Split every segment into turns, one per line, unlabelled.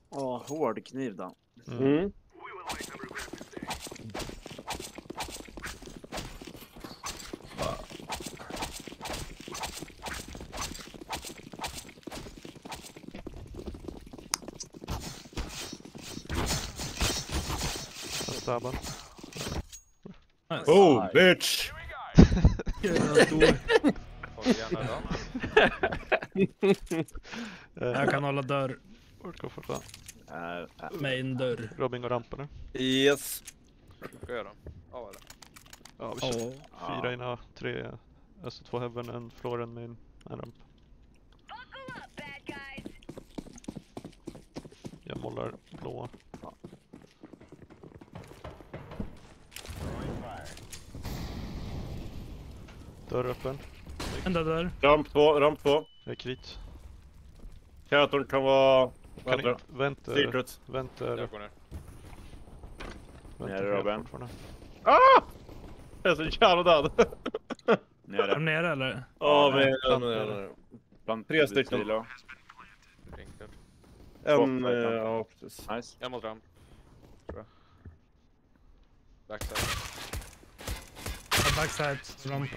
Hård kniv då.
Mm.
Stabbad.
Nice.
Oh, bitch!
Jag kan hålla dörr.
Vart går för fan?
Main dörr.
Robin går rampen nu.
Yes.
Vad gör de? Ja, eller?
Ja, vi kör 4 in A, 3, alltså 2 heaven, en floor, en main, en ramp. Jag målar blåa. Dörr öppen.
Ända dörr.
Ramp 2, ramp 2.
Jag är krit.
Katon kan vara...
Kan ni, vänta.
Secret.
Vänta.
Jag går ner.
Nere, Robin.
Ah! Jag är så jävla död.
Är
Nere.
de nere eller?
Ja, men...
Bland
3 stycken.
silo.
Rinkar.
En... Ja, precis.
Nice.
En mot ramp. Tror jag. Backside.
Backside. Ramp.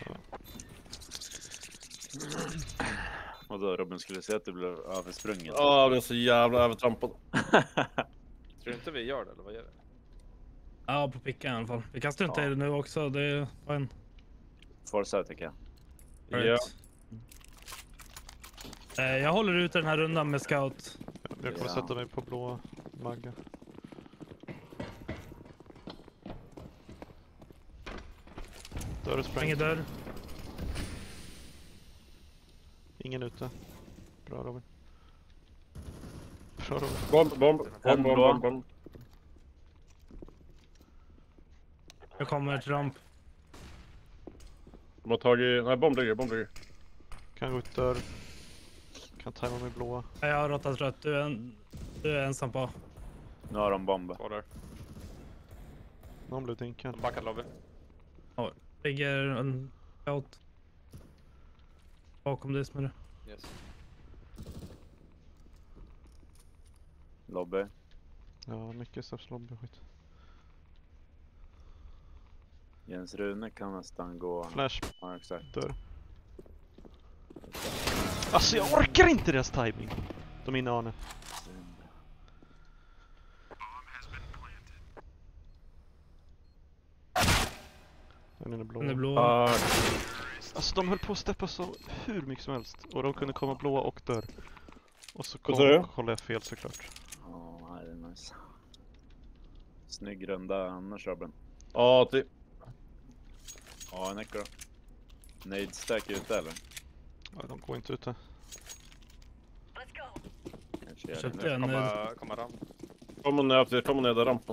Och då Robin skulle säga att du blev översprungen.
Ja, jag blev så jävla övertrampad.
Tror du inte vi gör det, eller vad gör vi?
Ja, på picka i alla fall. Vi kan strunta i det nu också. Det är fine.
Forza tycker jag.
Ja.
Jag håller ut den här rundan med scout.
Jag kommer sätta mig på blå magga. Dörr sprängd.
Ingen dörr.
Ingen ute. Bra Robin. Bra Robin.
Bomb.
Jag kommer till ramp.
De har tagit... Nej, bomb ligger.
Kan gå ut dörr. Kan tajma med blåa.
Jag har råttat rött. Du är ensam på.
Nu har de bomber.
Kvar där.
Någon blev dinkad.
De backade lobby.
Ligger en scout. Bakom dig som är det.
Yes.
Lobby.
Ja, mycket straffslobby skit.
Jens Rune kan nästan gå...
Flash,
Ja, exakt.
dörr. Alltså jag orkar inte deras timing. De är inne Arne. Den är blå.
Den är blå.
Alltså de höll på att steppa så hur mycket som helst. Och de kunde komma blåa och dörr. Och så
Vad sa du?
kollade jag fel såklart.
Ja, det är nice. Snygg runda annars Robin.
Ja, typ.
Ja, en echo då. Nade stack ute eller?
Ja, de går inte ute.
Kanske gör det
Köpte
nu.
en...
Komma ramp.
Kommer ner där rampen.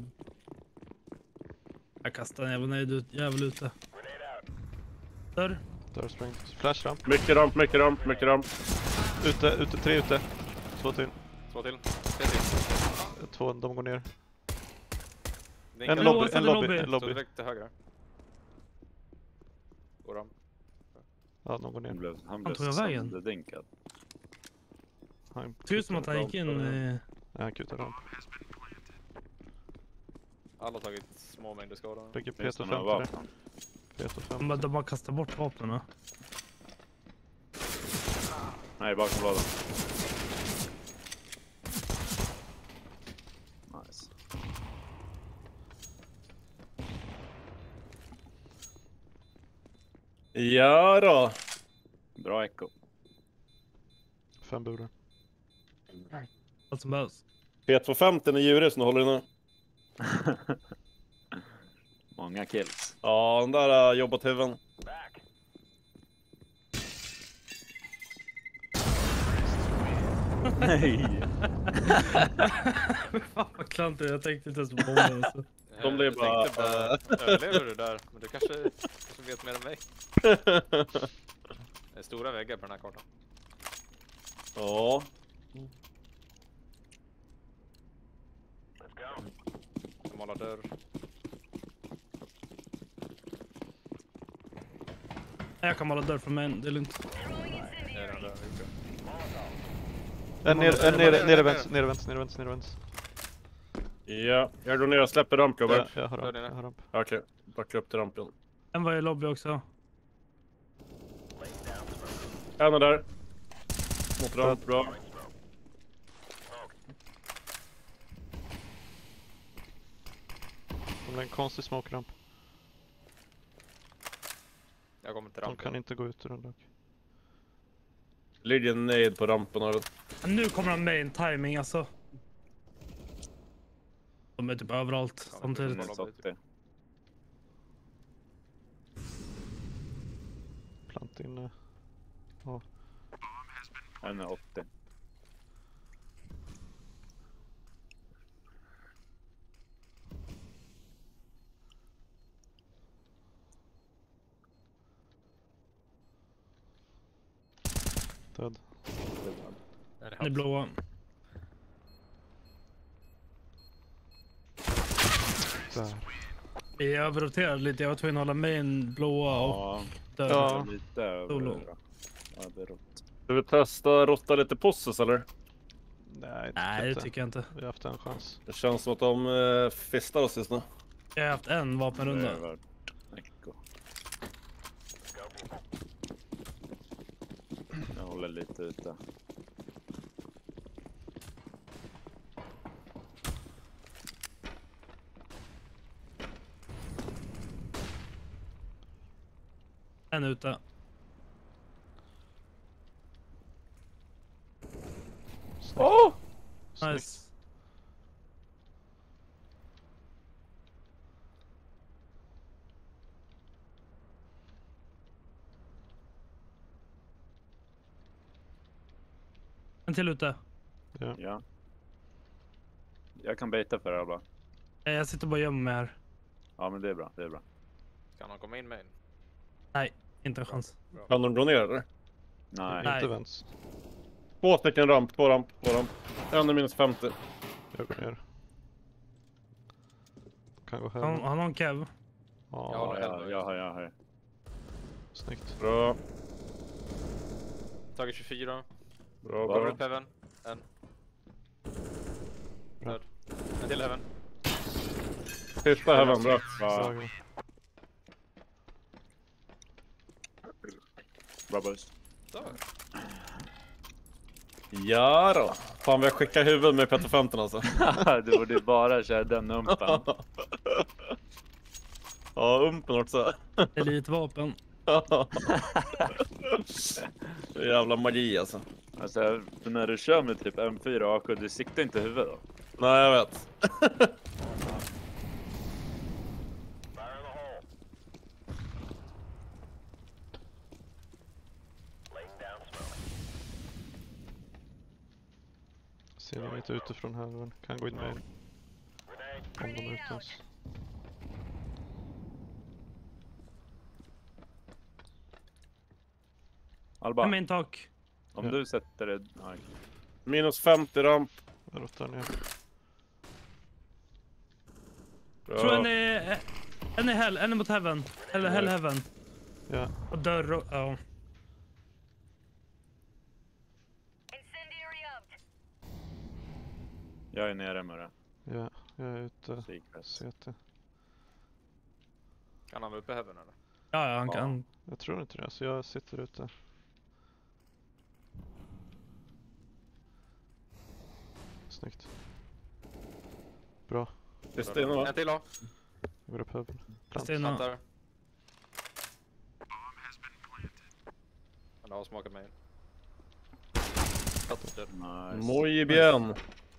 Jag kastar en jävel ute. Dörr.
Dörr sprängd. Flash ramp.
Mycket ramp.
Ute, 3 ute. 2 till.
2 till. 3 till.
2, de går ner.
Dinkar.
En lobby.
Står direkt till höger. Går ramp.
Ja, de går ner.
Han blev
tog jag vägen?
sönderdinkad.
Han
Ser ut som att han gick in i...
Ja, han kutar ramp.
Alla har tagit små mängder skada.
Lägger
Finns det
P2
några
50
vapen?
P2 50.
De bara kastar bort vapnen.
Nej, bakom lådan. Nice.
Ja då.
Bra echo.
5 burar.
Allt som behövs.
P250 är djuret som håller inne.
Många kills.
Ja, den där jobbat huven.
Nej.
Fan vad klantigt, jag tänkte inte ens på bomben. Alltså.
De blev bara...
Jag tänkte bara, överlever du där? Men du kanske vet mer än mig. Det är stora väggar på den här kartan.
Ja.
Jag målar dörr.
Jag kan måla dörr från mig, det är lugnt.
Det är den där ute.
Nere vänster.
Ja, jag går ner och släpper ramp, gubbar.
Jag har ramp.
Okej, backa upp till rampen.
En var i lobby också.
En är där. Mot ramp, bra.
De har en konstig smoke-ramp.
Jag kommer till
De
rampen.
kan inte gå ut ur den dock.
Ligger en nade på rampen här.
Nu kommer han med en timing alltså. De är typ överallt samtidigt.
Minus 80.
Plant inne.
En är 80.
Död.
Det är blåa.
Där.
Vi överroterade lite. Jag var tvungen att hålla main blåa och
Ja,
död.
Ja.
lite över.
Solo.
Ja, det är rått.
Ska vi testa rotta lite posses eller?
Nej,
Nej, det tycker jag inte.
Vi har haft en chans.
Det känns som att de fistar oss just nu.
Jag har haft en
Det
vapenrunda.
är värt echo. Jag håller lite ute.
En ute.
Snyggt. Snyggt.
Nice. En till ute.
Ja. Jag kan baita för det här bara.
Jag sitter bara och gömmer mig här.
Ja, men det är bra. Det är bra.
Kan han komma in main?
Nej, inte en chans.
Kan de dra ner eller?
Nej.
Nej.
Inte vänts.
2 stycken ramp, 2 ramp. En är minus 50.
Jag går ner. Kan gå
Har
här.
har någon kev?
Ja,
Ja,
Jag har.
snyggt.
Bra.
Tagit 24.
Bra.
Rip heaven. En.
Bra.
Död. En till heaven.
Sista heaven, bra.
Bra.
Bra.
Bra boys.
Så.
Ja då. Fan, vi har skickat huvud med Peter 15 alltså.
Du borde bara köra den umpen.
Ja, umpen också.
Elitvapen.
Jävla magi alltså.
Alltså, för när du kör med typ M4 och AK, du siktar inte huvudet då.
Nej, jag vet.
Ser ni lite utifrån här, men kan gå in med om de är ute ens.
Alba,
En main tak.
om
Ja.
du sätter det... Nej.
Minus 50 ramp.
Jag rottar ner.
Bra.
Tror en är hell, en är mot heaven. Eller hell heaven.
Ja,
Och dörr och... Ja.
Jag är nere med det.
ja, jag är ute.
Secret.
CT.
Kan han vara uppe i heaven eller?
Ja, han kan.
Jag tror inte det, så jag sitter ute. Snyggt. Bra.
Sista inne va?
En till då.
Jag går upp höven. Plant.
Stina.
Plantar. Han har smakat main.
Nice.
Muy bien.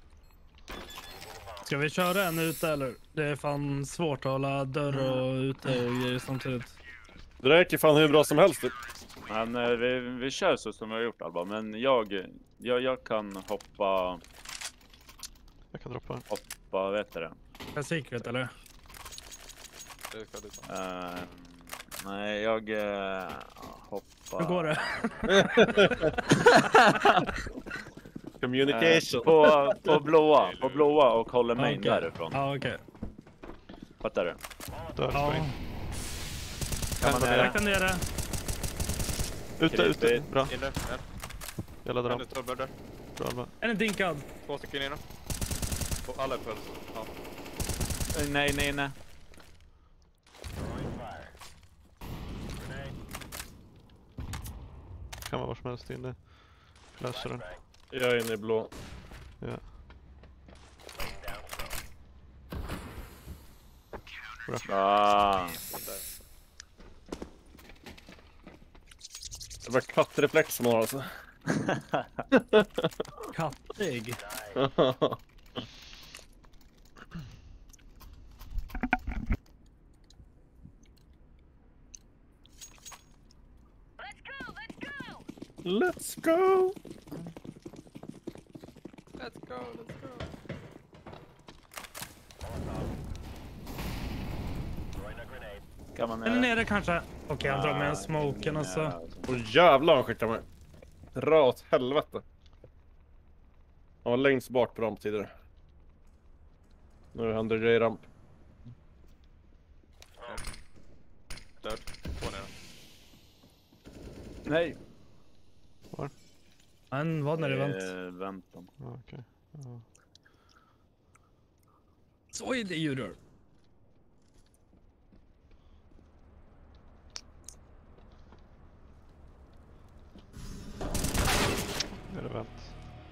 Ska vi köra en ute eller? Det är fan svårt att hålla dörr och ute och grejer samtidigt.
Det räcker fan hur bra som helst.
Men vi kör så som vi har gjort Alba. Men jag kan hoppa,
Jag kan droppa.
vad heter det?
Är secret eller?
Det ska du ta.
Nej, jag hoppar...
Hur går det?
Communication.
På blåa och håller main
Okej.
därifrån.
Ja, okej.
Fattar du?
Dörr,
Ja,
spring.
Kan man
jag kan ner det.
Ute, ute.
Krispigt.
Bra.
Inne. En.
Jag laddar
En
om.
ute och börjar.
Bra Alba.
En är dinkad.
2 stycken inne. Och alla är född. Ja.
Nej.
Kan vara var som helst inne. Flashar den.
Jag är inne i blå.
Ja.
Ah.
Där.
Det var kattreflex som har alltså.
Kattig.
Let's go!
Let's go.
Kan man...
En nere kanske. Okej, han drar med en smoken alltså.
Åh jävlar han skickar mig. Dra åt helvete. Han var längst bak på ramp tidigare. Nu är han DJ-ramp.
Död. 2 nere.
Nej.
Han var när det vänt.
Väntan.
Ja, okej. Ja.
Så är det djur.
Är det vänt?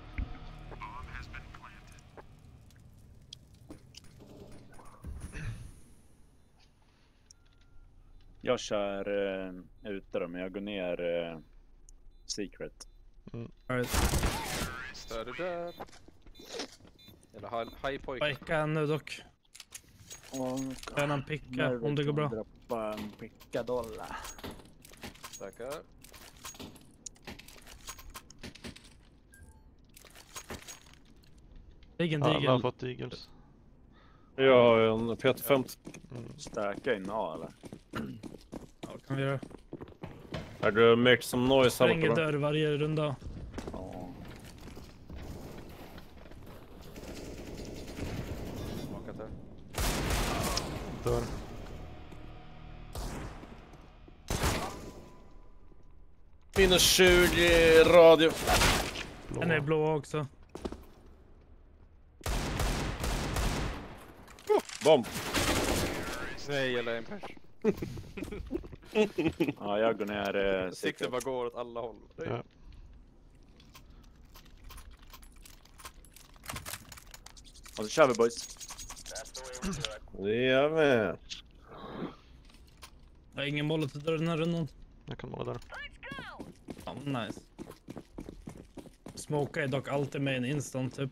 Jag kör ute då, men jag går ner secret.
Där. Eller high pojk.
Picka nu dock. Kan han picka om det går bra.
Droppa en pickadolla.
Tackar.
Ingen
Alla har
digel.
fått eagles.
Jag har en P50.
Stöka in A eller?
Ja, kan vi göra.
Är du make some noise här
Stänger
borta?
dörr varje runda.
Ja.
Smakat här.
Dör.
Minus 20 radio.
Blå.
En är blå också.
Bomb.
Nej, eller en pers.
Ja, jag går ner
Sikten
secret.
bara går åt alla håll.
Ja.
Och så kör vi boys.
Jajamän.
Jag har ingen mål till dörren här rundan.
Jag kan måla där.
Ja, nice. Smoka är dock alltid med en instant typ.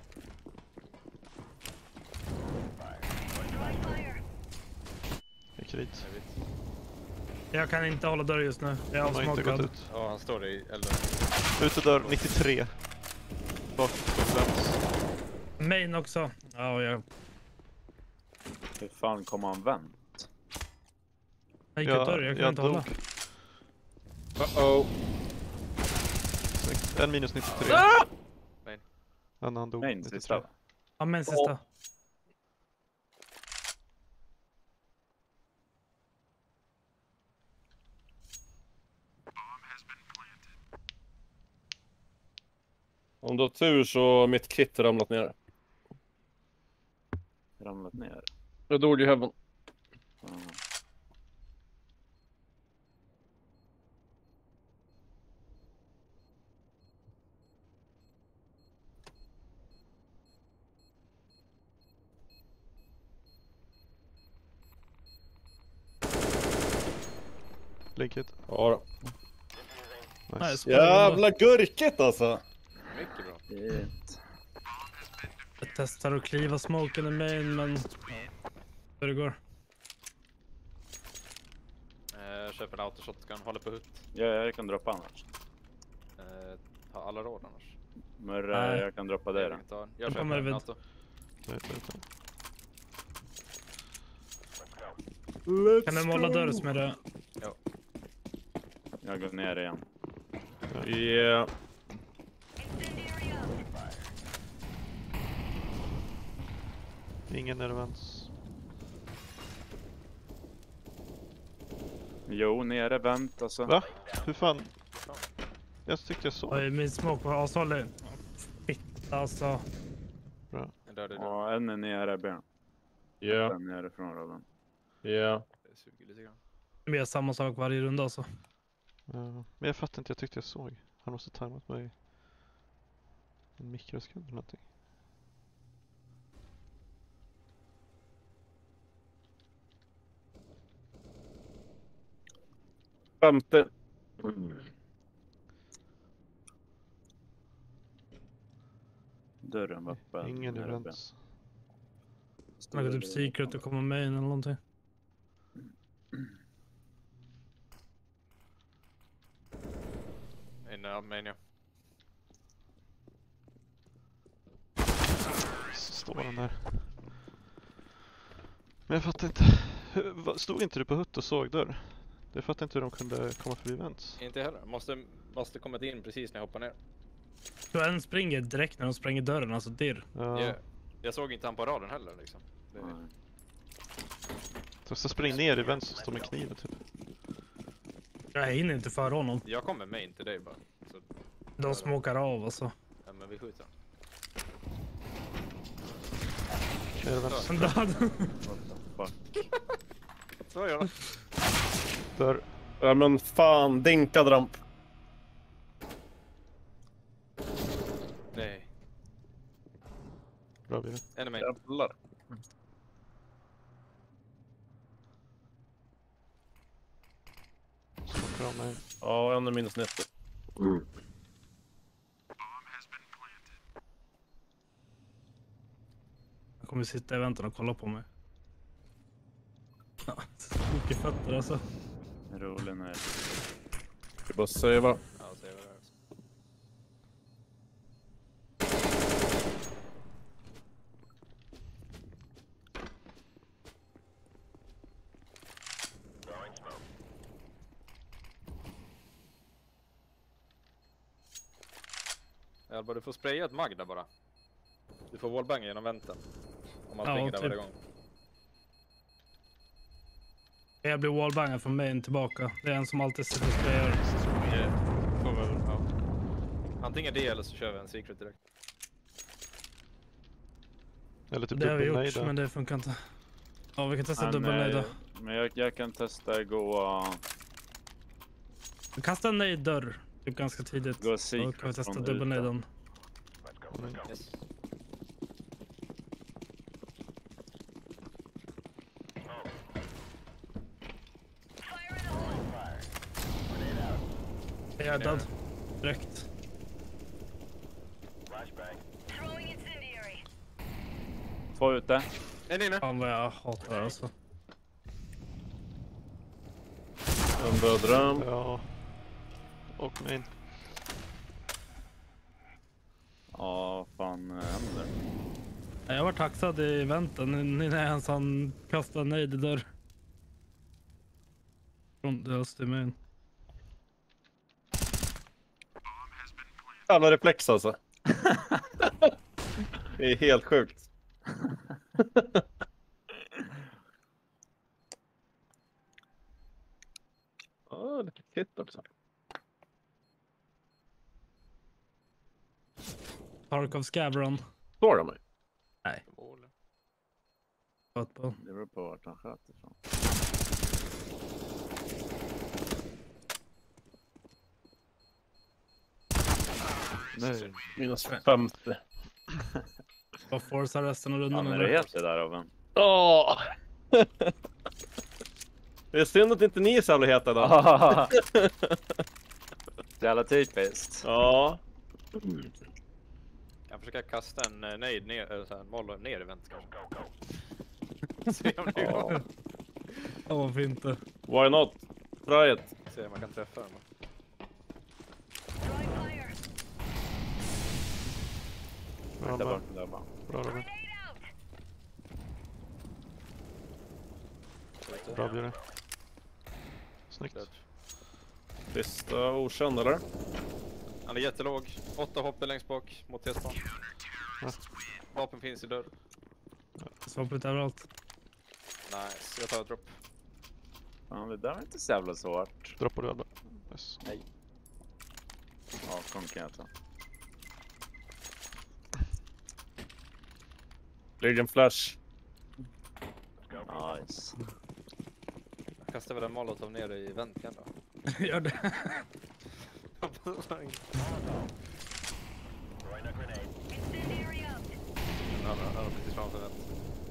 Jag krit.
Jag vet.
Jag kan inte hålla dörr just nu. Jag är
Han har inte gått
avsmokad.
ut.
Ja, han står i elden.
Ute dörr 93. Bak vänts.
Main också. Ja, jag
Hur fan kommer han vänt?
gick ut dörr. Jag kan inte hålla.
Uh-oh.
Snyggt. En minus 93.
Nej.
Han dog.
Nej,
93.
sista.
Ja, men sista.
Om du har tur så har mitt kit ramlat ner.
Ramlat ner.
Jag dog i heaven.
Ja.
Lägget.
Ja då.
Nice.
Nice.
Jävla gurket alltså.
Mycket bra.
Shit.
Jag testar att kliva smoken i main, men... Hur det går.
Köper en autoshotgun, håller på hutt.
Ja, jag kan droppa annars.
Har alla råd annars?
Murra,
Nej.
jag kan droppa det då.
Jag
Jag
köper
kommer
en
vid.
auto.
Kan du måla dörr som är det?
Jag går ner igen.
Yeah.
Ingen nervös.
Jo, nere, vänt alltså.
Va? Hur fan? Jag tyckte jag såg.
Oj, min smoke var asfarlig. Alltså,
En död är död.
Ja, en är nere ben.
Ja,
En nere från Robin.
ja.
Det suger lite grann.
det är samma sak varje runda alltså.
Men jag fattar inte, jag tyckte jag såg. Han måste tajmat mig en mikrosekund eller någonting.
Femte.
Dörren var öppen.
Ingen
nere ben.
events.
Man kan typ secret och komma med in eller någonting.
En Armenia.
Så står han där. Men jag fattar inte. Stod inte du på hutt och såg dörr? Jag fattar inte hur de kunde komma förbi events.
Inte heller. Måste kommit in precis när jag hoppar ner.
Så en springer direkt när de spränger dörren, alltså dirr.
Ja.
Jag såg inte han på raden heller liksom. Det,
Nej.
Så spring ner i events och stå med kniven typ.
Jag hinner inte för honom.
jag kommer med in till dig bara. Så,
De småkar av alltså.
ja, men vi skjuter.
Ner i events.
En död.
Fuck.
Så gör jag.
Dörr.
Ja men fan, dinkad ramp.
Nej.
Bra blir det.
En är med.
Jävlar.
Smockar av mig.
Ja, en är minus 90.
Jag kommer sitta i väntan och kolla på mig. Ja, mycket fötter alltså.
Rolig när
Jag bara savea.
Ja, så är det där. Alltså. Alba, du får spraya ett Magda bara. Du får wallbanga genom vänten. Om man
Ja,
springer där
typ.
varje gång.
Jag blir wallbangad från main tillbaka. Det är en som alltid sitter och sprayar.
Får väl, ja. Antingen det eller så kör vi en secret direkt.
Eller typ
Det har vi
dubbel
gjort,
nej
men
där.
det funkar inte. Ja, vi kan testa
Men,
dubbelnejda.
men jag kan testa gå
Kasta en nej-dörr typ ganska tidigt.
gå
Då
secret
kan vi testa
från
dubbelnejden.
Yes.
Jag är död. Direkt.
Två ute.
En inne!
Fan vad jag hatar det alltså.
En död ramp.
Ja. Och main.
Ja, fan händer.
Jag var taxad i väntan när ens han kastade nej i dörr. Från deras till main.
Jävla reflex alltså. Det är helt sjukt. Ja, lite titt också.
Tarkov Scavron.
Står de mig?
Mål.
Sköt på.
Det beror på vart han sköt ifrån. Nej.
Minus 50.
Vad forcear resten av rundan
Han är det
eller?
het det där Robin.
Åh! Det är synd att inte ni är så jävla heta då.
Jävla typiskt.
Ja.
Jag försöker kasta en nade ner, eller så här, en moll ner i vänt kanske. Se om det går.
Ja, varför inte?
Why not? Try it.
Se om man kan träffa den.
Bra,
Där
bra.
bort, där bara.
Bra Robin. Bra blir det. Snyggt.
Död.
Sista okänd eller?
Han är jättelåg. 8 hopp längst bak mot T-span.
Ja.
Vapen finns i dörr.
Svapligt överallt.
Nice, jag tar ett dropp.
Fan, det där var inte så jävla svårt.
Droppar du Alba? Yes.
Ja, kom kan jag ta.
Ligger en flash.
Nice.
Jag kastar väl en molotov ner i väntan då.
Gör det.
Han har precis framför vänt.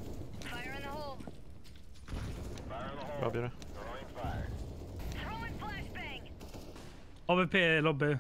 Vad blir det?
AVP i lobby.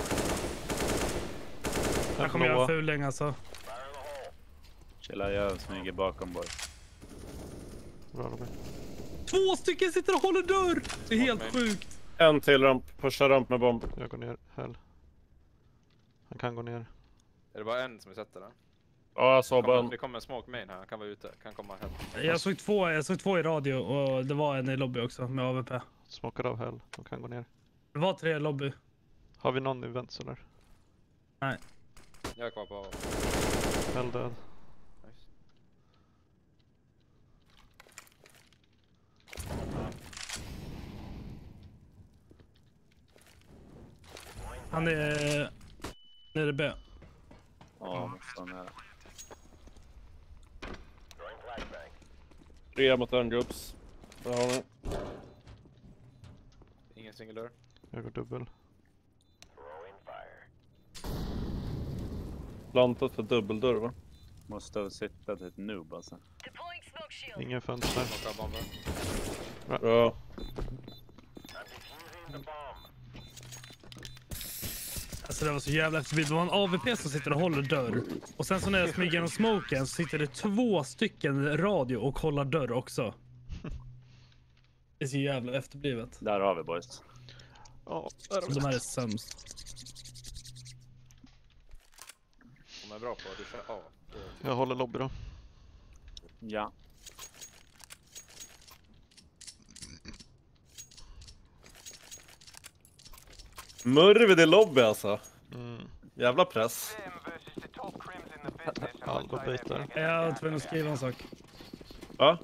Jag kommer göra fuling alltså.
Chilla, jag smyger bakom boy.
Bra Robin.
2 stycken sitter och håller dörr! Det är helt sjukt.
En till ramp. Pusha ramp med bomb.
Jag går ner. Häll. Han kan gå ner.
Är det bara en som är sett eller?
Ja, jag såg bara en.
Det kommer en smoke main här, han kan vara ute. Kan komma hem.
Jag såg två i radio och det var en i lobby också med AVP.
Smockar av Häll. De kan gå ner.
Det var 3 i lobby.
Har vi någon i vents eller?
Nej.
Jag är kvar på...
Häll död.
Nice.
Han är nere B.
Ja, så nära.
3 mot en gubs. Där har ni.
Ingen single dörr.
Jag går dubbel.
Plantat för dubbeldörr va?
Måste ha sittat ett noob alltså.
Ingen fönster.
Smoke av bomber.
Bra.
Alltså det var så jävla efterblivet. Det var en AVP som sitter och håller dörr. Och sen så när jag smyger genom smoken så sitter det 2 stycken radio och håller dörr också. Det är så jävla efterblivet.
Där har vi boys.
Ja,
De här är sämst.
De är bra på att duscha. Ja.
jag håller lobby då.
Ja.
Murvid i lobby alltså.
Mm.
Jävla press.
Alba bitar.
Jag var tvungen att skriva en sak.
Va?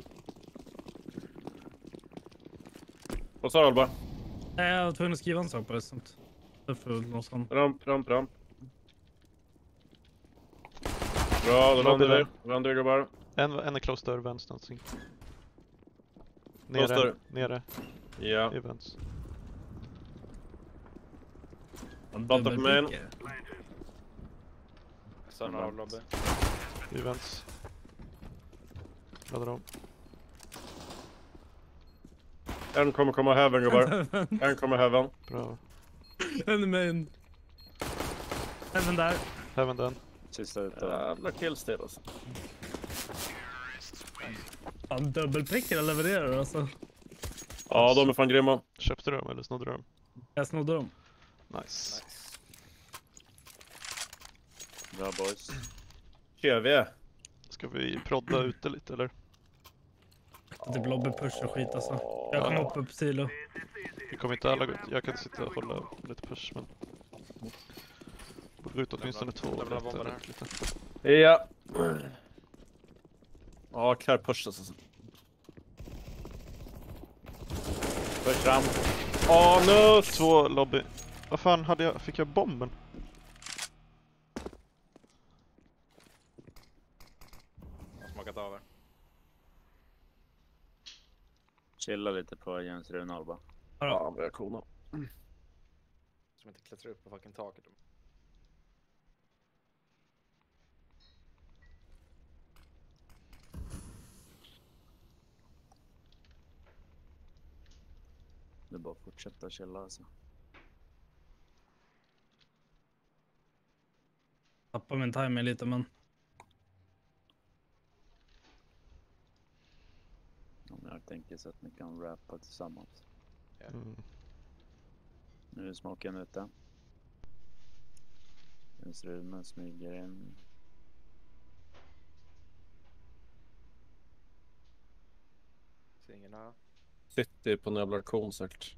Vad sa du Alba?
Jag var tvungen att skriva en sak på det. Sånt. Därför något sånt.
Ramp. Bra, då landar vi. Vandrar gubbar.
En är close dörr, vänster någonting.
Close dörr.
Nere
Ja.
i vents.
Planta på main.
Stannar av lobby.
I vents. Laddar om.
En kommer komma heaven gubbar. En kommer heaven.
Bra.
En main. Även där.
Även den.
Sista ute.
Jävla killstil alltså.
Han dubbelprickar och levererar alltså.
Ja, de är fan grymma.
Köpte du dem eller snodde du dem?
Jag snodde dem.
Nice.
Bra boys.
KV.
Ska vi prodda ute lite eller?
Typ lobbypush och skit alltså. Jag kommer hoppa upp silo.
Vi kommer inte alla gå ut. Jag kan sitta och hålla lite push men... Gå ut åtminstone 2 och
lämna
leta
bomben här.
runt lite.
Ja. Ja, kär push alltså.
Push fram.
No!
2 lobby. Vad fan fick jag bomben?
Jag har smakat av er.
Chilla lite på Jens Runalba.
Ja, vad jag kona.
Som inte klättrar upp på fucking taket.
Det är bara att fortsätta chilla alltså.
Tappar min timing lite men.
Om jag tänker så att ni kan rappa tillsammans.
Mm.
Nu är smoken ute. Jens Rune smyger in.
Ser ingen nära.
City på en jävla auktion säkert.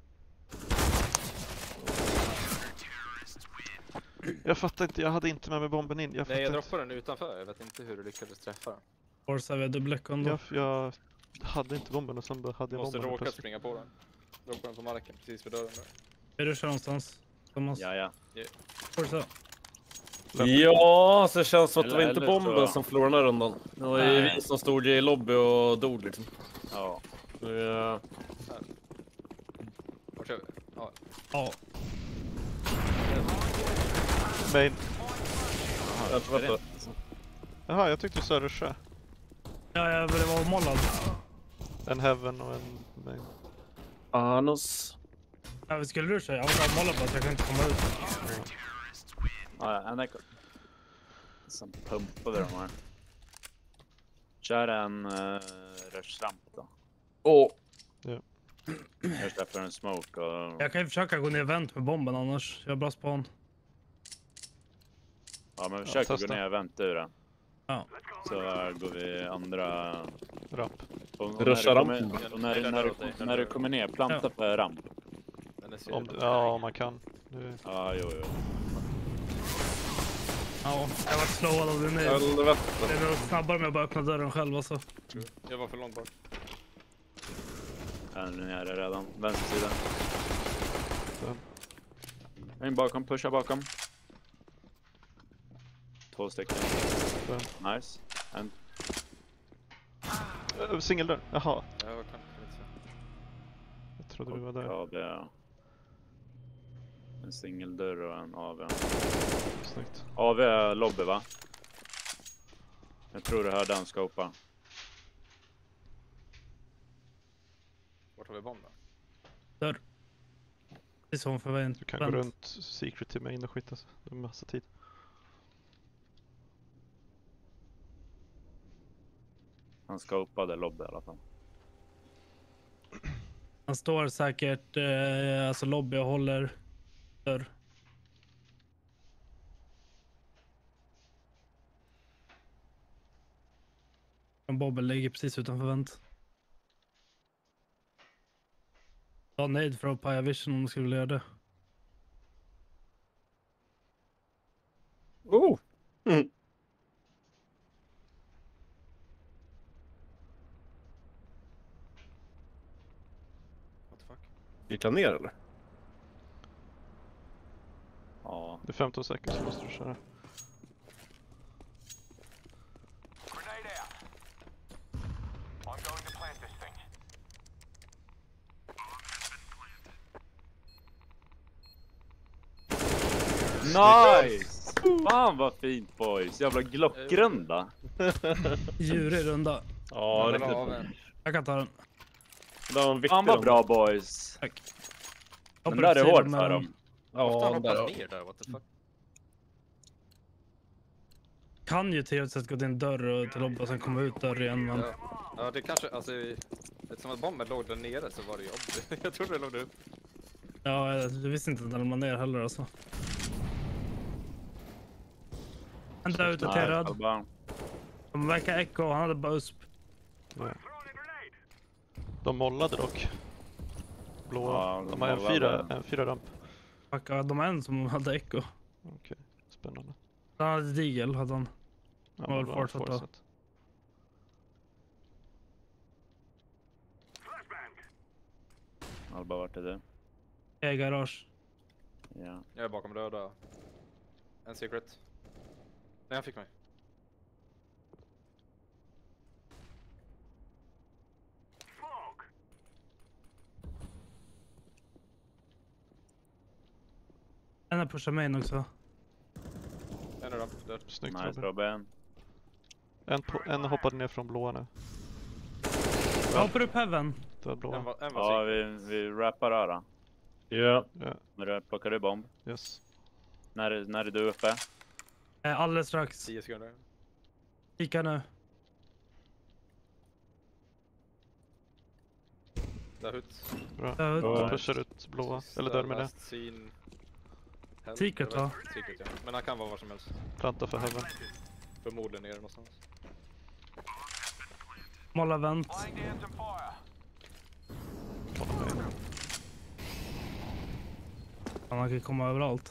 Jag fattar inte, jag hade inte med mig bomben in.
Nej, jag droppade den utanför. Jag vet inte hur du lyckades träffa den.
Forza vi dubbelekon då.
Jag hade inte bomben och sen hade jag
Måste
bomben.
råkat springa på den. Droppa den på marken precis vid dörren där.
Vi ruschar någonstans. Thomas.
Ja.
Forza.
Ja, så det känns som att det var inte
Eller
bomben
så-
som förlorade den här rundan. Det var ju
Nej.
vi som stod i lobby och dog liksom.
Ja.
Ja.
Vart kör vi? Ja.
Ja.
Main.
Vänta.
Jaha, jag tyckte du sa ruscha.
Ja, jag ville vara målad.
En heaven och en main.
Anos.
Ja, vi skulle ruscha. Jag var målad bara så jag kan inte komma ut.
Ja, en är som pumpade de här. Kör en rushramp då.
Åh.
Jag släpper en smoke och...
Jag kan ju försöka gå ner vänt med bomben annars. Jag har bra span.
Ja, men försök gå
testa.
ner och vänta ur den.
Ja.
Så går vi andra...
Ramp.
Och
Ruscha
när du
rampen
kommer-
då.
och när du kommer ner, planta
Ja.
på ramp.
Den är
Om,
syr.
ja, om man kan. Det,
Ja, jo.
Ja, jag var slowad av det nu.
Helvete.
Det är nog snabbare med att bara öppna dörren själv alltså.
Jag var för långt bort.
Här är nere redan. Vänster sida.
Den.
En bakom, pusha bakom. 2 stycken. Nice. En
singeldörr. Jaha,
Jag kan inte se.
jag trodde du var där.
AV. En singeldörr och en AV.
Snyggt.
AV är lobby, va? Jag tror du hörde den scopa.
Vart har vi bomb då?
Dörr. Det är så för vägen.
Du kan gå runt secret till main och skit alltså. Det är massa tid.
Han scopade lobby i alla fall.
Han står säkert alltså lobby och håller dörr. En bobbel ligger precis utanför vänt. Ta nade för att paja vision om du skulle vilja göra det.
Oh. Mm.
What the fuck?
Gick han ner eller?
Ja.
Det är 15 sekunder så måste du köra.
Nice! Fan vad fint boys. Jävla glockrunda.
Djurig runda.
Ja,
Men
riktigt.
av en.
Jag kan ta den.
Det var en viktig
Fan vad
runda.
bra boys.
Tack.
Den där är hård för dem.
Ofta
Ja,
hoppar
där.
ner där, what the fuck?
Kan ju teoretiskt sett gå till en dörr och till lobby och sen komma ut dörr igen. Men
Ja, det kanske, alltså, eftersom att bomben låg där nere så var det jobb. Jag trodde det låg där uppe.
ja, jag visste inte att den var ner heller alltså. En där ute till röd.
Alba.
De verkar echo, han hade bara USP.
Ja. De mollade dock. Blåa.
Ja,
de har
mollade.
en fyra ramp.
Fuck, ja, de har en som hade echo.
Okej, spännande.
Han hade digel, hade han.
Ja,
Ja,
men det var
fortsätt då.
fortsätt.
Alba, vart är du?
Jag är i garage.
Ja.
Jag är bakom röda. En secret. Nej, han fick mig.
En har pushat main också.
En är ramp där.
Snyggt
Nice
Robin.
Robin.
En hoppade ner från blåa nu.
Jag hoppar upp heaven.
Det var blåa.
En var
Ja,
secret.
vi rappar röra.
Ja.
Ja,
När du plockar du bomb.
yes.
När är du uppe?
Alldeles strax.
10 sekunder.
Kika nu.
Där ut.
Bra.
Där ut.
De pushar ut blåa. Eller dörr med det.
Last scene.
Secret, va?
Secret, ja. Men han kan vara var som helst.
Planta för heaven.
Förmodligen nere någonstans.
Måla vänt.
Kolla mig.
Han kan komma överallt.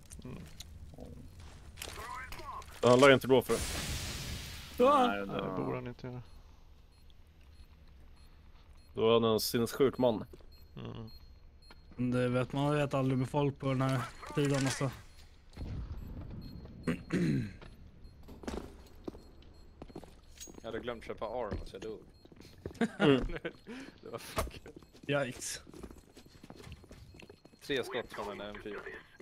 Han la inte blå för det.
Nej,
Nej, det borde han inte göra.
Då var han en sinnessjuk man.
Mm.
Det vet man vet aldrig med folk på den här sidan alltså.
Jag hade glömt köpa arm så jag dog.
Mm.
Det var fuck.
Yikes.
3 skott från en M4.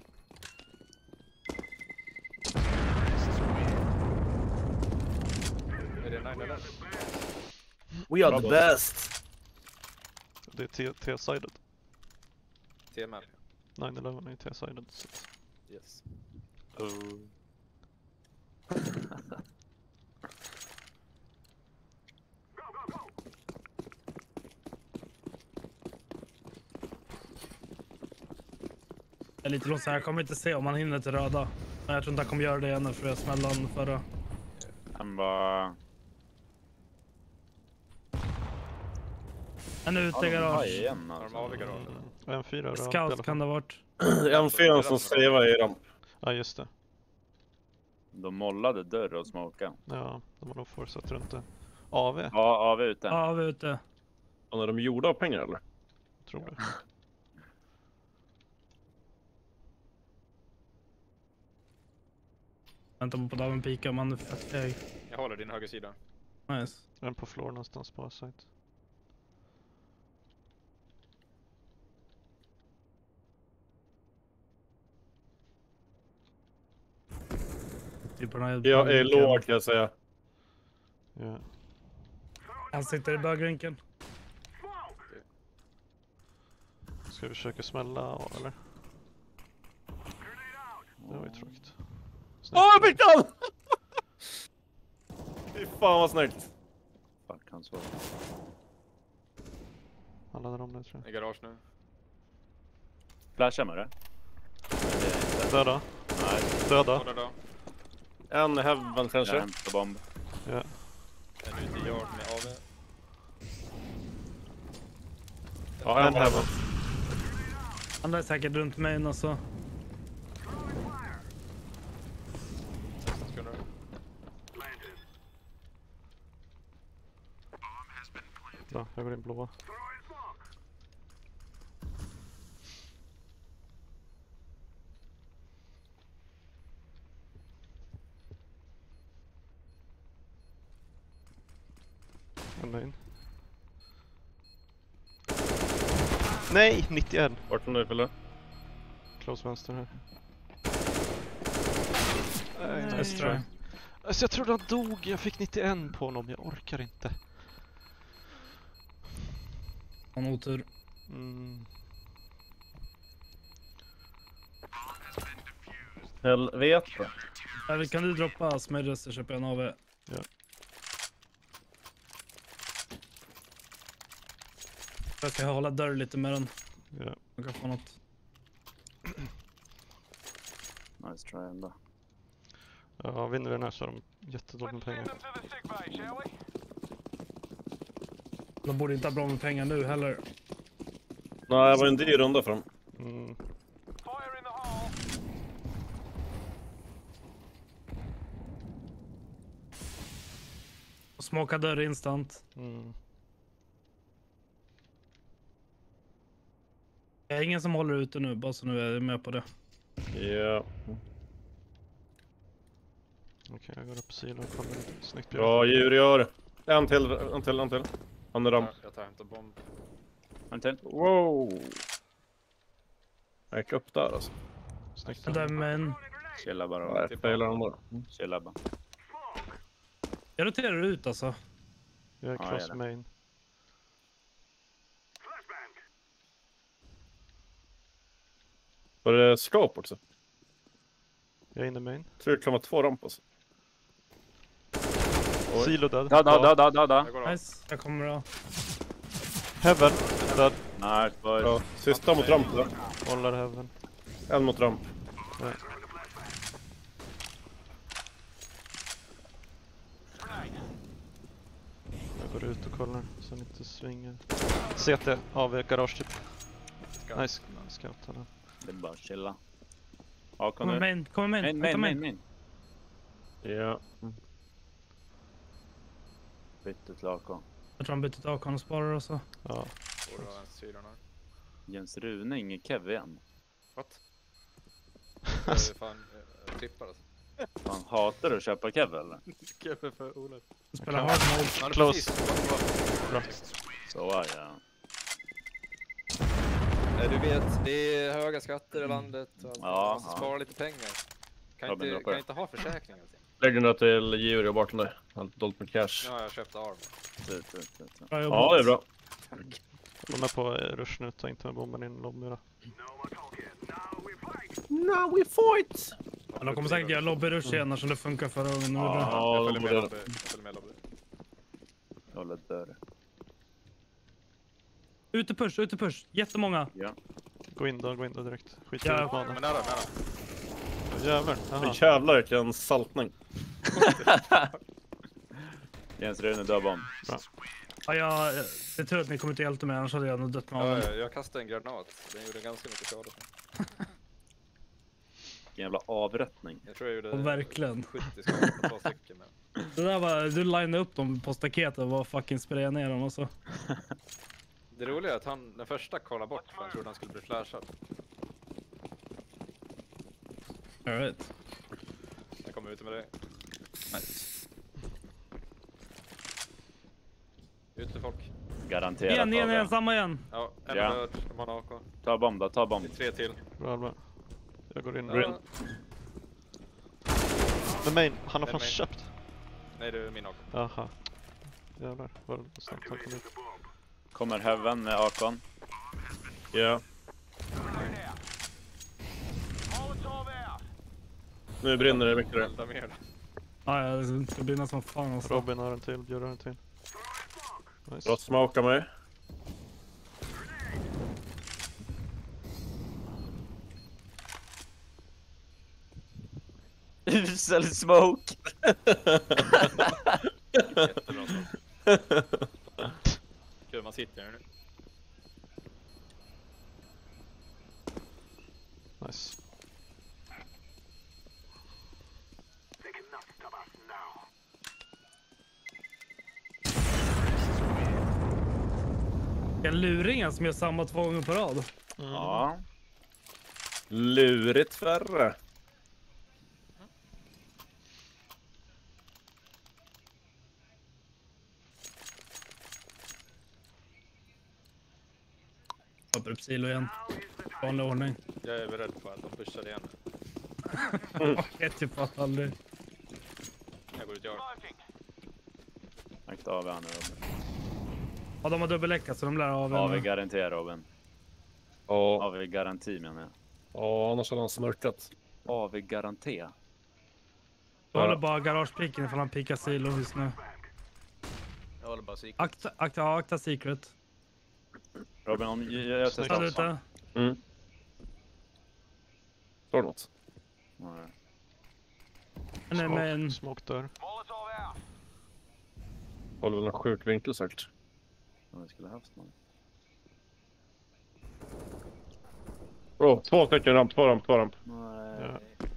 Är det 9/11?
We are the best!
Det är T-sided.
TML.
9/11 är T-sided. Så att...
Yes.
Jag är lite låst här. Jag kommer inte se om han hinner till röda. Men jag tror inte han kommer göra det igen för jag smällde han förra.
Han var...
En ute i
Ja,
garage.
igen
Har de
alltså.
av i garaget?
En 4 röd i alla
Scout
fall.
kan det ha varit.
En fel som savear i ramp.
Ja, just det.
De mollade dörr och smoka.
Ja, de har nog fortsatt runt det. AV,
Ja, av ute.
Ja, vi är ute.
Och är de gjorda av pengar eller?
tror du?
Vänta på dagen pika om han är fett hög.
Jag håller din högersida.
Nice.
En på floor någonstans på site.
Typ på den här
Jag är
bögrinken.
låg kan jag säga.
Ja.
Han sitter i bögrinken.
Ska vi försöka smälla av eller? Det var ju tråkigt.
Åh, jag fick den! Fy fan vad snyggt.
Fuck, han såg.
Han laddar om det tror
I garage nu.
Flashar med det?
jag. Döda.
Nej,
Döda.
Håller då.
En heaven
jag
kanske.
hämtar bomb.
Ja.
En ute i yard med AV.
Ja, en heaven.
Han är säkert runt mig alltså.
16 sekunder.
Bra, jag går in blåa. En main. Nej, 91.
Vart är du Fille?
Close vänster här.
Nice try.
Alltså jag trodde han dog, jag fick 91 på honom, jag orkar inte.
Han har otur.
Mm.
Helvete.
Eller kan du droppa smedjor så köper jag en AV.
Ja.
Jag ska hålla dörr lite med den.
Ja.
Man kan få något.
Nice try ändå.
Ja, vinner vi den här så har de jättedåligt med pengar.
De borde inte ha bra med pengar nu heller.
Nej, det var en dyr runda för dem.
Mm.
Och smaka dörr instant.
Mm.
Det är ingen som håller ute nu, bara så nu är jag med på det.
Ja.
Okej, jag går upp silo och kollar lite. Snyggt
Bra djurgör. En till. Han är ramp.
Jag tar och hämtar bomb.
En till.
Wow. Jag gick upp där alltså.
Snyggt.
Men där men
Chilla bara.
Ja, jag failar den där.
Chilla bara.
jag roterar ut alltså.
Jag är
Ja,
cross
gör det.
main.
Var det skap också?
Jag är inne main.
Jag tror det kan vara 2 ramp alltså. Oj.
Silo död.
Da.
Jag går av.
Nice, jag kommer av.
Heaven. Död.
Nice boys.
Ja, sista mot ramp där.
Håller heaven.
En mot ramp.
Ja. Jag går ut och kollar så han inte svingar. CT av garage typ. Nice scout eller.
Det är bara chilla. Ja, kom
Kommer
nu.
main, kommer main. Vänta,
Main.
Ja.
Bytte till AK.
Jag tror han bytte till AK och sparar också.
Ja.
Borde ha en syran här.
Jens Rune, ingen Kev igen.
What? Jag är fan trippar alltså.
Fan, hatar du att köpa kev eller?
Kul för Olof.
Spelar hard mode.
Han är
Close.
precis-
Bra.
Så var jag.
Du vet, det är höga skatter i landet. Och allt.
Ja,
Man måste
ja.
spara lite pengar. Kan
Ja, men
inte,
dra på
kan
det.
inte ha försäkring och allting.
Lägger den till Georg och bakom dig. Allt dolt med cash.
Nu har jag köpt arm.
Bra jobbat.
Ja, det är bra.
De är på rush nu, ta inte med bomben in i lobby då.
Now we fight!
Ja, de kommer säkert göra lobbyrush igen som det funkar förra gången.
Ja,
Jag
de
följer med
borde...
lobby. Jag följer med lobby.
Håller dörr.
Ute push. Jättemånga.
Ja.
Gå in då direkt. Skit i
Ja.
att utmana.
Men nära.
Jävlar, aha.
Jävlar vilken saltning.
Jens Rune dör bomb.
Ja, det är tur att ni kommer inte hjälpa mig, annars hade jag nog dött med honom.
Jag kastade en granat. Den gjorde ganska mycket skada.
Vilken jävla avrättning.
Jag tror jag gjorde
Och verkligen.
70 skada på 2 stycken. Men...
Det där var, du linade upp dem på staketet och var fucking spraya ner dem och så.
Det roliga är att han, den första kollade bort för han trodde han skulle bli flashad.
All right.
Jag kommer ut med dig.
Nice.
Ute folk.
Garanterat
Igen,
AW.
samma igen.
Ja, en
Ja.
död. De har en AK.
Ta bomb då, ta bomb.
Det är 3 till.
Bra. Jag går in.
Ja.
The main, han har
The
fan
main.
köpt.
Nej, det är min AK.
Jaha. Jävlar, vad snabbt han kom ut.
Kommer Heaven med Akon.
Ja. Nu brinner det mycket där.
Elda mer.
Ja, det blir nästan fan alltså.
Robin har en till, Björn har en till. Nice.
Bra smaka mig.
Usel smoke!
Jättebra så. Kul, man sitter här nu.
Nice.
En luring som gör samma 2 gånger på rad.
Ja.
Lurigt färre.
Hoppar upp silo igen. Vanlig ordning.
Jag är beredd på att de pushar igen.
Jag typ att aldrig.
Jag går ut jag.
Märkt AW här nu Robin.
Ja, de har dubbeläckat så de lär av
AW
en.
garanterar Robin.
Ja,
AW garanti menar jag.
ja, annars hade han smörkat.
AW garanti.
Du håller bara garagepiken ifall han pikar silo just nu.
Jag håller bara sik.
Akta secret.
Robin, om jag
Ta
testar.
ut det.
Står det något?
Nej.
Nej, men
Smoke dörr.
Håller väl en sjuk vinkel säkert.
Ja, vi skulle haft någon.
Bra, 2 stycken ramp, 2 ramp.
Nej.
Ja.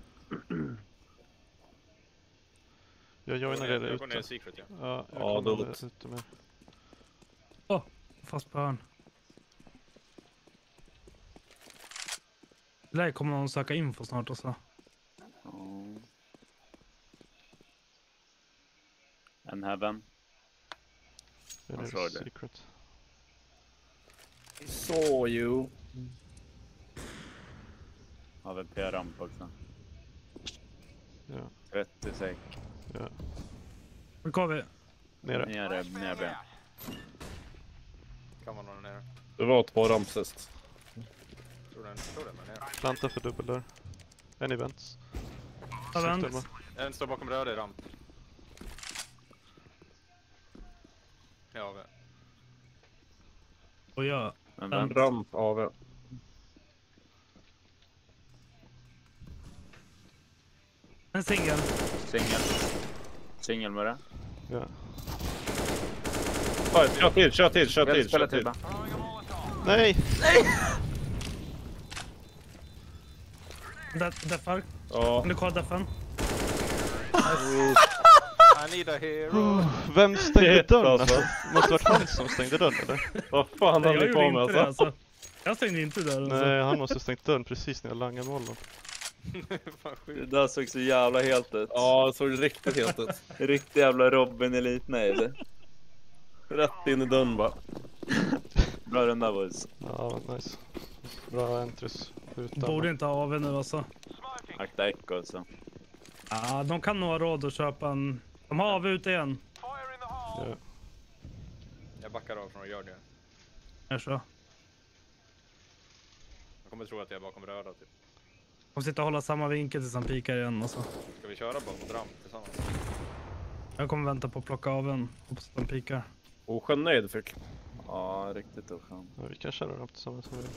Jag joinar er
Jag går ner i
ute.
secret, ja.
Ja, jag
Ja,
kommer
dubbelt.
ute med.
fast på hörn. Det där kommer någon söka info snart också.
Ja. En Heaven.
Jag
Jag
är
såg
nere i
det.
secret.
Så ju.
AWP-ramp också.
Ja,
30 sek.
ja.
Nu kommer vi.
Nere.
Nere B.
Kan man någon nere.
Det var 2 ramp sist.
Tror den men nere.
Planta för dubbeldörr. En events.
Ta vänt.
Siktar bara.
En står bakom röd i ramp. Ja, men.
Och jag.
Men
En
vänt.
ramp av.
En singel.
Singel med det.
Ja.
Kör till.
Spela till bara.
Nej!
Deffar.
Ja.
Kan du kolla deffen?
I need a hero.
Vem stängde
Shit,
dörren?
alltså.
Måste varit han som stängde dörren eller?
Vad fan
Nej,
har
jag
ni på
gjorde
med
inte det
alltså?
alltså. Jag stängde inte dörren.
Nej, han måste ha stängt dörren precis när jag langade bollen.
Fan
Det
sjukt.
där såg så jävla helt ut.
Ja, det såg riktigt helt ut.
Riktig jävla Robin Elite-nade.
Rätt in i dörren bara.
Bra den där boys.
Ja, nice. Bra entries. Utan.
Borde inte ha AV nu alltså.
Akta Echo alltså.
Ja, de kan nog ha råd att köpa en... De har AV ute igen.
Ja.
Jag backar av från att göra det.
Jag så.
Jag kommer tro att jag är bakom röda typ.
De sitter och hålla samma vinkel tills han pikar igen alltså.
Ska vi köra bara mot ramp tillsammans?
Jag kommer vänta på att plocka av en. Hoppas att de pikar.
Oskön nade fick.
Ja, riktigt oskön.
Ja, vi kan köra dem tillsammans om vi vill.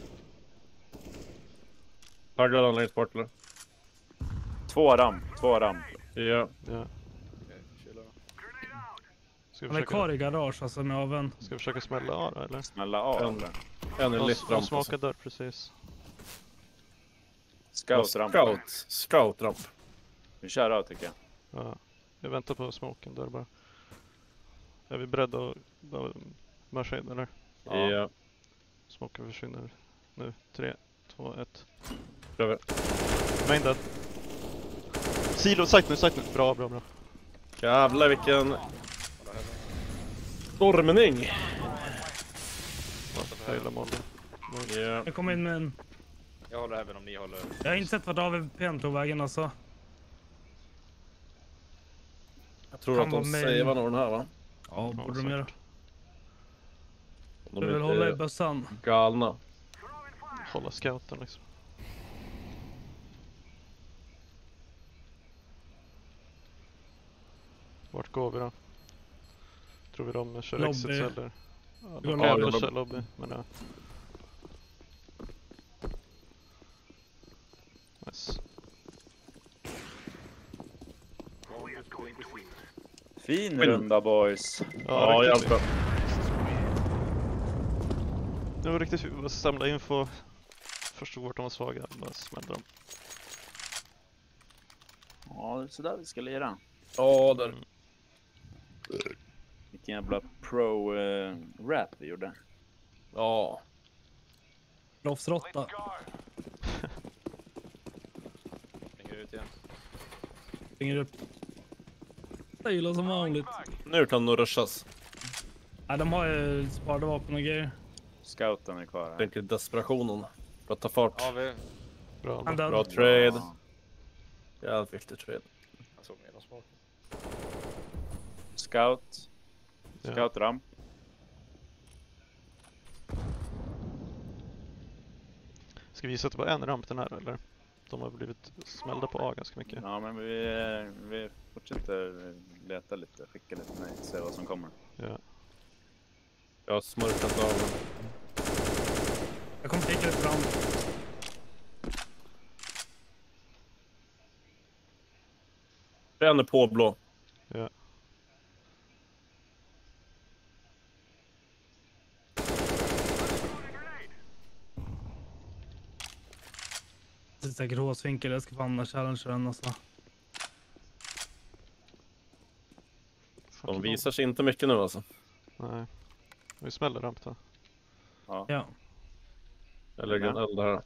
Taggad han längst bort eller?
2 ramp.
Ja.
Ja.
Okej, chilla.
Ska vi
Han är kvar
försöka,
i garage alltså med AVn.
ska vi försöka smälla A då, eller?
Smälla av
En.
eller?
En är
De
liftramp.
smakar dörr precis.
Scout ramp.
Scout ramp.
Vi kör av tycker jag.
Ja. Jag väntar på smoken där bara. Är vi beredda att marscha in eller?
Ja.
Smoken försvinner nu. 3, 2, 1.
Kör vi.
Main dead. Silo, sight nu. Bra.
Jävlar vilken stormning.
Jag gillar mollen.
Ja.
Jag kommer in med en...
Jag håller även om ni håller.
Jag har inte sett vart AVPn tog vägen alltså.
Jag tror
Kan
att de
vara med.
savear nog den här va?
Ja, borde de
säkert.
göra.
De
Du vill
är
hålla i
inte
bössan.
galna.
Hålla scouten liksom. Vart går vi då? Tror vi de kör
Lobby.
exits eller? Ja,
Går
de
ner.
kommer köra lobby, men ja. Nice.
Fin runda boys.
Ja,
riktigt
jävligt bra.
fint. Det var riktigt fint att samla info. Förstod vart de var svaga, bara smällde dem.
Ja, det är sådär vi ska lira.
Ja, där.
Vilken jävla pro-rap vi gjorde.
Ja.
Proffsrotta.
Springer ut igen.
Springer upp. Jag gillar som vanligt.
Nu kan de rushas.
Ja, de har ju sparade vapen och grejer.
Scouten är kvar här.
Tänker desperationen. För att ta fart.
Ja, vi...
Bra.
Han död.
Bra trade.
Ja.
Jävligt viktig trade.
Jag såg med de små.
Scout.
Ja.
Scout ramp.
Ska vi sätta på en ramp den här eller? De har blivit smällda på A ganska mycket.
Ja, men vi fortsätter leta lite, skicka lite nej, se vad som kommer.
Ja.
Jag har smurkat av den.
Jag kommer pika lite fram.
En är på blå.
Ja.
Det är säkert håsvinkel. Jag ska fan challenge den alltså.
De visar sig inte mycket nu alltså.
Nej. Vi smäller ramp då.
Ja.
Jag lägger en eld här.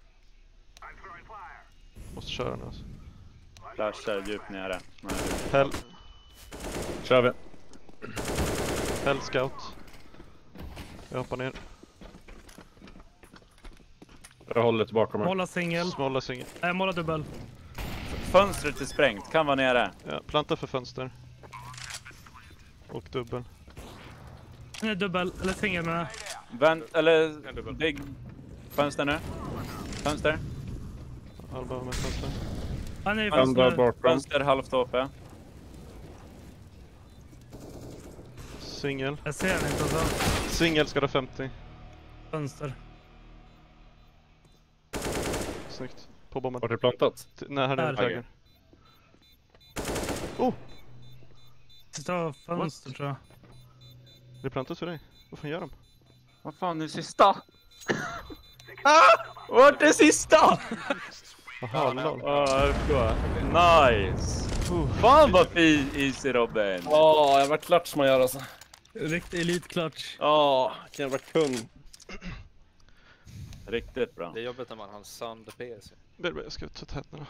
Måste köra nu alltså.
Flashar djupt nere. Nej,
Hell.
Kör vi.
Hell scout. Jag hoppar ner.
Jag håller tillbaka mig.
Måla singel.
Småla singel.
Nej, måla dubbel.
fönstret är sprängt, kan vara nere.
Ja, planta för fönster. Och dubbel.
Nej, dubbel. Eller singel med.
Vänt, eller
En dubbel.
bygg fönster nu. Fönster.
Alba med fönster.
Han är ju
En
fast
där
nu.
bakom.
Fönster halvt HP.
Singel.
Jag ser den inte alltså.
Singel ska ha 50.
Fönster.
Snyggt. På bomben.
Vart är plantat?
Nej, här är
Här.
det höger. Oh!
Sista fönster tror jag.
Det är plantat för dig. Vad fan gör de?
Vad fan är sista? Vart är sista?
Jaha, lol.
Nice. Fan vad fin easy Robin.
Ja, jävla klart man gör alltså.
Riktig elitclutch.
Ja, vilken jävla kung.
Riktigt bra.
Det är jobbigt när man har en sand PC.
Jag ska tvätta händerna.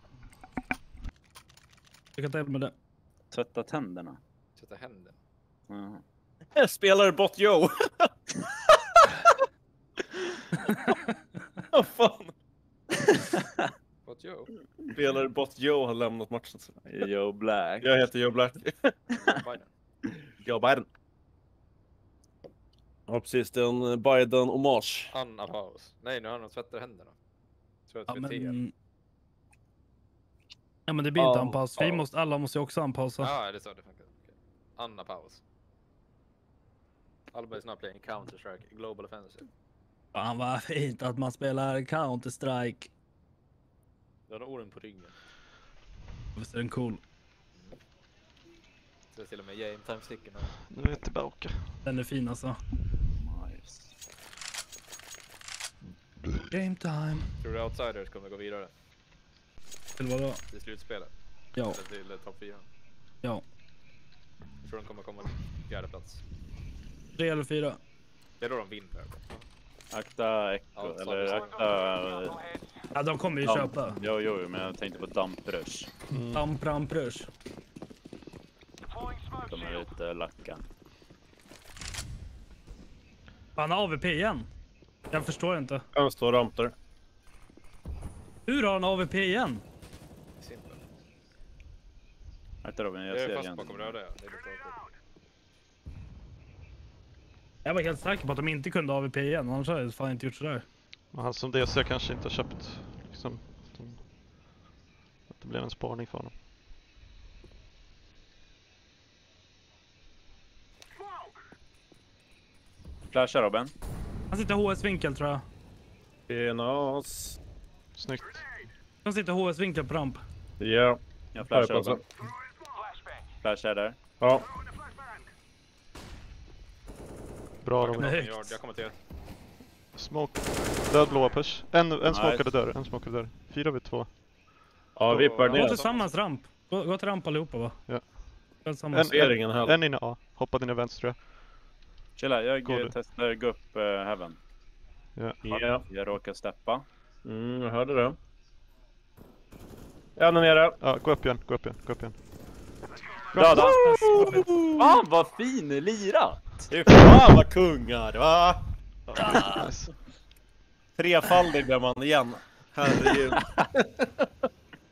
Lycka till med det.
Tvätta tänderna.
Tvätta händer.
Ja.
Jag spelar bot Joe. Vad fan?
What Joe?
Spelar bot Joe har lämnat matchen.
Joe Black.
Jag heter Joe Black.
Biden.
Joe Biden. Ja, precis. Det är en Biden-hommage.
Anna paus. Nej, nu har de tvättat händerna. Tror
Ja
jag att vi
men... Ja men det blir inte
Ja,
anpass. Alla måste ju också anpassa.
Ja, det är så det funkar. Okej. Anna paus. Alba is not playing Counter-Strike Global Offensive.
Fan vad fint att man spelar Counter-Strike.
Du har orden på ryggen.
Visst är den cool?
Så det är till och med game time-sticken.
Nu är jag tillbaka.
Den är fin alltså.
Nice.
Game time.
Tror du Outsiders kommer gå vidare
Till vadå?
till slutspelet?
Ja,
Eller till topp 4?
ja.
Tror de kommer komma till fjärde plats?
3 eller 4.
Det är då de vinner.
Akta Echo,
Outsider.
eller akta...
Ja de kommer ju köpa.
Jo, men jag tänkte på Damprush.
Ramp-rush.
De är lite lacka.
Han har AVP igen. Jag förstår inte.
Han står ramp där.
Hur har han AVP igen?
Simpel.
Akta Robin, jag
Jag är
ser
fast
igen.
bakom röda. Det är lite awkward.
Jag var helt säker på att de inte kunde AVP igen. Annars hade jag fan inte gjort sådär.
Men han som DC kanske inte har köpt liksom, att det blev en spaning för honom.
Flasha Robin.
Han sitter HS-vinkel tror jag.
Enas.
Snyggt.
Han sitter HS-vinkel på ramp.
Ja.
Jag flashar
Här på
Robin. Flashar där.
Ja.
Bra Robin.
Nej.
Jag kommer till.
Smoke. Död blåa push. En smokade dörr. En smokade dörr. 4v2.
Ja, vippar
Gå
ner.
tillsammans ramp. Gå till ramp allihopa va?
Ja.
Gå tillsammans.
Ser ingen här.
En inne A. Hoppade in i vänster tror jag.
Chilla, jag
Går du?
testar gå upp Heaven.
Ja.
Jag råkar steppa.
Jag hörde det. En är nere.
Ja, gå upp igen. Gå upp igen.
Döda! Fan vad fin lirat! Fy fan vad kungar, va?
Nice.
Trefaldig blev man igen. Herregud.